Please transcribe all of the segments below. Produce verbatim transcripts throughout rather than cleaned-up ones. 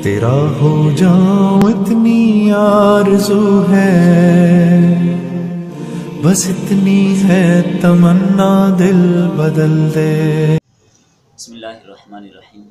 तेरा हो जाऊं इतनी आरज़ू है, बस इतनी है तमन्ना दिल बदल दे। बिस्मिल्लाहिर्रहमानिर्रहीम।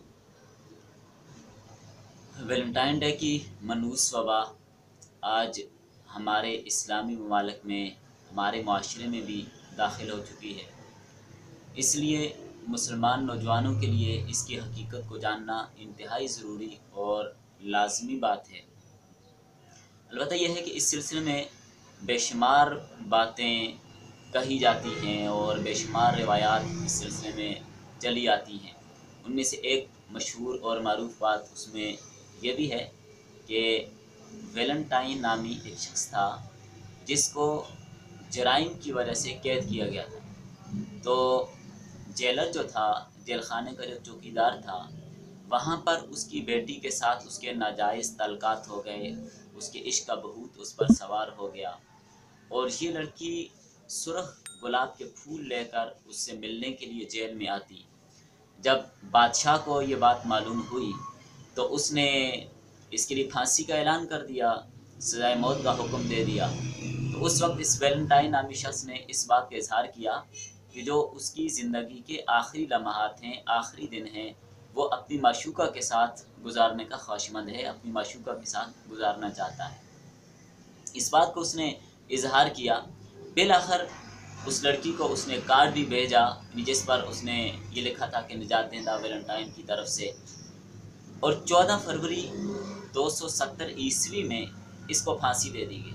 वैलेंटाइन डे की मनहूस वबा आज हमारे इस्लामी ममालिक में, हमारे माशरे में भी दाखिल हो चुकी है। इसलिए मुसलमान नौजवानों के लिए इसकी हकीकत को जानना इंतहाई ज़रूरी और लाज़मी बात है। अलबत्ता यह है कि इस सिलसिले में बेशुमार बातें कही जाती हैं और बेशुमार रिवायात इस सिलसिले में चली आती हैं। उनमें से एक मशहूर और मारूफ बात उसमें यह भी है कि वैलेंटाइन नामी एक शख्स था जिसको जराइम की वजह से कैद किया गया था। तो जेलर जो था, जेल खाने का जो चौकीदार था, वहाँ पर उसकी बेटी के साथ उसके नाजायज़ तल्कात हो गए, उसके इश्क का भूत उस पर सवार हो गया और ये लड़की सुर्ख गुलाब के फूल लेकर उससे मिलने के लिए जेल में आती। जब बादशाह को ये बात मालूम हुई तो उसने इसके लिए फांसी का ऐलान कर दिया, सज़ाए मौत का हुक्म दे दिया। तो उस वक्त इस वैलेंटाइन नामी शख्स ने इस बात का इजहार किया कि जो उसकी ज़िंदगी के आखिरी लम्हात हैं, आखिरी दिन हैं, वो अपनी माशूका के साथ गुजारने का ख्वाहिशमंद है, अपनी माशूका के साथ गुजारना चाहता है। इस बात को उसने इजहार किया। बिलाखिर उस लड़की को उसने कार्ड भी भेजा जिस पर उसने ये लिखा था कि निजात देंदा वैलेंटाइन की तरफ से, और चौदह फरवरी दो सौ सत्तर ईस्वी में इसको फांसी दे दी गई।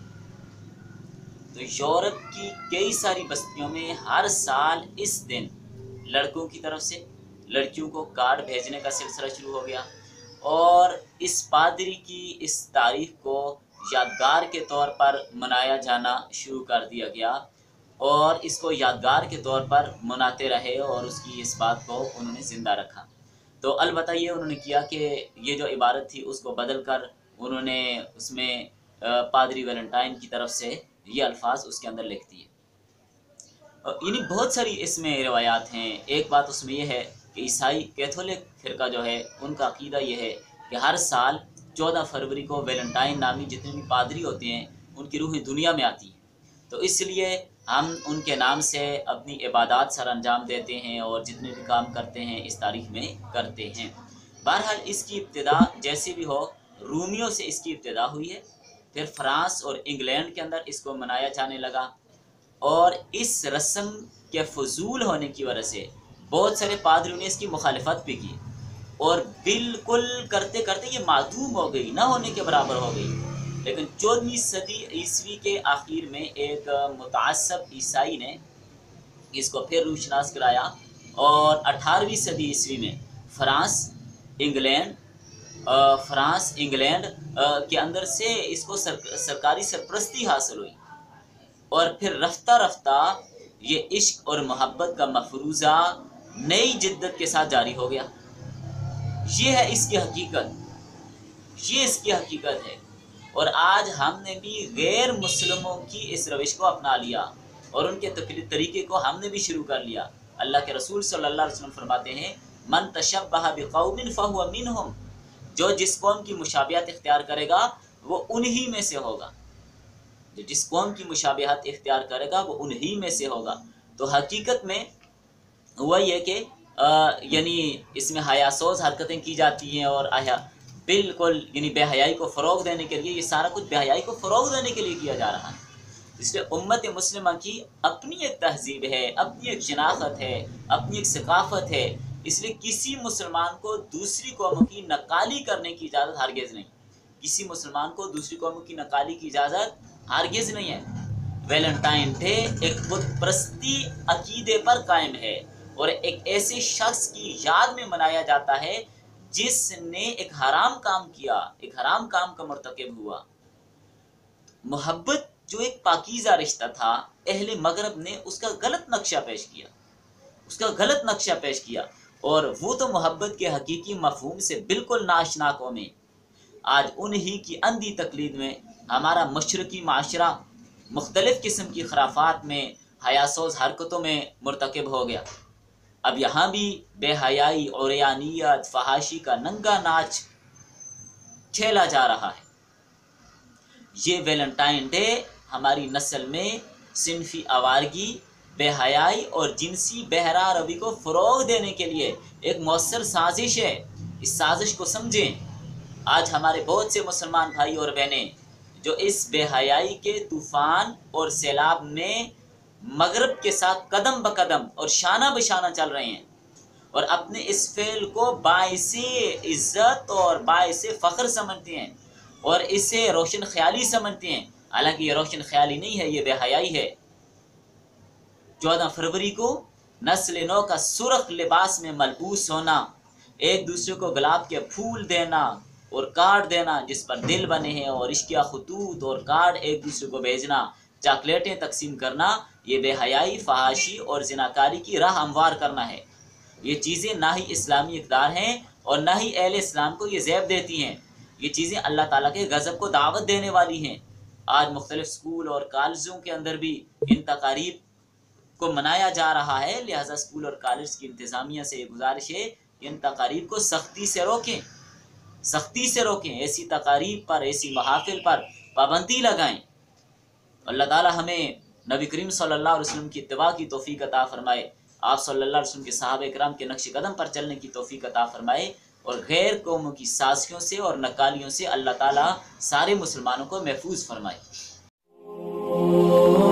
तो यूरोप की कई सारी बस्तियों में हर साल इस दिन लड़कों की तरफ से लड़कियों को कार्ड भेजने का सिलसिला शुरू हो गया और इस पादरी की इस तारीख को यादगार के तौर पर मनाया जाना शुरू कर दिया गया और इसको यादगार के तौर पर मनाते रहे और उसकी इस बात को उन्होंने ज़िंदा रखा। तो अलबत्ता ये उन्होंने किया कि ये जो इबारत थी उसको बदल कर उन्होंने उसमें पादरी वैलेंटाइन की तरफ से ये अल्फाज उसके अंदर लिख दिए। यानी बहुत सारी इसमें रिवायात हैं। एक बात उसमें यह है कि ईसाई कैथोलिक फ़िरका जो है उनका अकीदा यह है कि हर साल चौदह फरवरी को वैलेंटाइन नामी जितने भी पादरी होते हैं उनकी रूहें दुनिया में आती हैं, तो इसलिए हम उनके नाम से अपनी इबादत सर अंजाम देते हैं और जितने भी काम करते हैं इस तारीख में करते हैं। बहरहाल इसकी इब्तिदा जैसे भी हो रूमियों से इसकी इब्तिदा हुई है, फिर फ्रांस और इंग्लैंड के अंदर इसको मनाया जाने लगा और इस रस्म के फजूल होने की वजह से बहुत सारे पादरियों ने इसकी मुखालिफत भी की और बिल्कुल करते करते ये मादूम हो गई, ना होने के बराबर हो गई। लेकिन चौदहवीं सदी ईस्वी के आखिर में एक मुतअस्सिब ईसाई ने इसको फिर रूशनास कराया और अठारहवीं सदी ईस्वी में फ्रांस इंग्लैंड फ्रांस इंग्लैंड के अंदर से इसको सर, सरकारी सरपरस्ती हासिल हुई और फिर रफ्ता रफ्ता ये इश्क और मोहब्बत का मफरूज़ा नई जिद्दत के साथ जारी हो गया। ये है इसकी हकीकत, ये इसकी हकीकत है। और आज हमने भी गैर मुस्लिमों की इस रविश को अपना लिया और उनके तरीके को हमने भी शुरू कर लिया। अल्लाह के रसूल सल्लल्लाहु अलैहि वसल्लम फरमाते हैं, मन तशब्बह बिक़ौमिन फहुव मिनहुम, जो जिस कौम की मुशाबिहत इख्तियार करेगा वो उन्हीं में से होगा। जो जिस कौम की मुशाबिहत इख्तियार करेगा वो उन्हीं में से होगा। तो हकीकत में हुआ ये कि यानी इसमें हयासोज हरकतें की जाती हैं और आया बिल्कुल यानी बेहयाई को फ़रोग़ देने के लिए, ये सारा कुछ बेहयाई को फ़रोग़ देने के लिए किया जा रहा है। इसलिए उम्मत मुस्लिमा की अपनी एक तहज़ीब है, अपनी एक शनाख्त है, अपनी एक सकाफ़त है। इसलिए किसी मुसलमान को दूसरी कौमों की नकाली करने की इजाज़त हरगिज़ नहीं, किसी मुसलमान को दूसरी कौमों की नकाली की इजाज़त हरगिज़ नहीं है। वैलेंटाइन डे एक बुत परस्ती अकीदे पर कायम है और एक ऐसे शख्स की याद में मनाया जाता है जिसने एक हराम काम किया, एक हराम काम का मर्तकब हुआ। मोहब्बत जो एक पाकीज़ा रिश्ता था, अहले मगरब ने उसका गलत नक्शा पेश किया, उसका गलत नक्शा पेश किया और वो तो मोहब्बत के हकीकी मफहूम से बिल्कुल नाशना कौमें आज उन्हीं की अंधी तकलीद में हमारा मशरकी माशरा मुख्तलिफ़ किस्म की खराफात में, हयासोज हरकतों में मुर्तकब हो गया। अब यहाँ भी बेहयाई, औरयानियत, फहाशी का नंगा नाच کھیلا جا رہا ہے۔ یہ ویلنٹائن ڈے ہماری نسل میں صنفی آوارگی، بے حیائی اور جنسی بہرا روی کو فروغ دینے کے لیے ایک مؤثر سازش ہے۔ اس سازش کو سمجھیں۔ آج ہمارے بہت سے مسلمان بھائی اور بہنیں جو اس بے حیائی کے طوفان اور سیلاب میں مغرب کے ساتھ قدم بقدم اور شانہ بشانہ چل رہے ہیں اور اپنے اس فعل کو باعث عزت اور باعث فخر سمجھتے ہیں اور اسے روشن خیالی سمجھتے ہیں، حالانکہ یہ روشن خیالی نہیں ہے، یہ بے حیائی ہے۔ چودہ فروری کو نسل نو کا سرخ لباس میں ملبوس ہونا، ایک دوسرے کو گلاب کے پھول دینا اور کارڈ دینا جس پر دل بنے ہیں اور عشقیہ خطوط اور کارڈ ایک دوسرے کو بھیجنا، چاکلیٹیں تقسیم کرنا، یہ بے حیائی، فحاشی اور زناکاری کی راہ ہموار کرنا ہے۔ یہ چیزیں نہ ہی اسلامی اقدار ہیں اور نہ ہی اہل اسلام کو یہ زیب دیتی ہیں۔ یہ چیزیں اللہ تعالیٰ کے غضب کو دعوت دینے والی ہیں۔ آج مختلف اسکول اور کالجوں کے اندر بھی ان تقاریب کو منایا جا رہا ہے، لہذا اسکول اور کالج کی انتظامیہ سے یہ گزارش ہے کہ ان تقاریب کو سختی سے روکیں، سختی سے روکیں، ایسی تقاریب پر، ایسی محافل پر پابندی لگائیں۔ اللہ تعالیٰ ہمیں نبی کریم صلی اللہ علیہ وسلم کی اتباع کی توفیق عطا فرمائے، آپ صلی اللہ علیہ وسلم کے صحابہ کرام کے نقش قدم پر چلنے کی توفیق عطا فرمائے، اور غیر قوموں کی سازشوں سے اور نکالیوں سے اللہ تعالیٰ سارے مسلمانوں کو محفوظ فرمائے۔